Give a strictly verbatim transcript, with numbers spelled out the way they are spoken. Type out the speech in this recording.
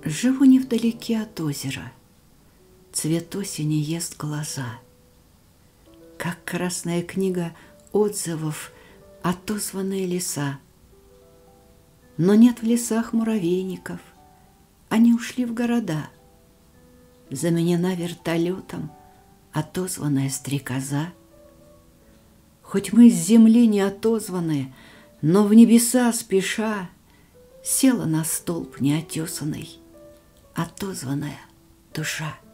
Живу невдалеке от озера, цвет осени ест глаза, как красная книга отзывов отозванные леса. Но нет в лесах муравейников, они ушли в города. Заменена вертолетом отозванная стрекоза. Хоть мы с земли не отозваны, но в небеса спеша села на столб неотесанный отозванная душа.